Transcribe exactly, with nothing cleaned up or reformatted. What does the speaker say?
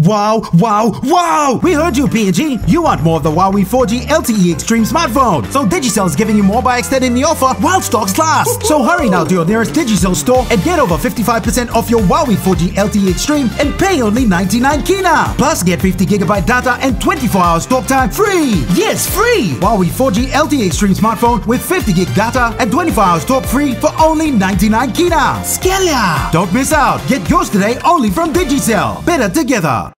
Wow, wow, wow! We heard you, P and G. You want more of the Wowi four G L T E Extreme Smartphone. So Digicel is giving you more by extending the offer while stocks last. So hurry now to your nearest Digicel store and get over fifty-five percent off your Wowi four G L T E Extreme and pay only ninety-nine kina. Plus get fifty gigabyte data and twenty-four hours talk time free. Yes, free! Wowi four G L T E Extreme Smartphone with fifty gig data and twenty-four hours talk free for only ninety-nine kina. Skelia! Don't miss out. Get yours today only from Digicel. Better together.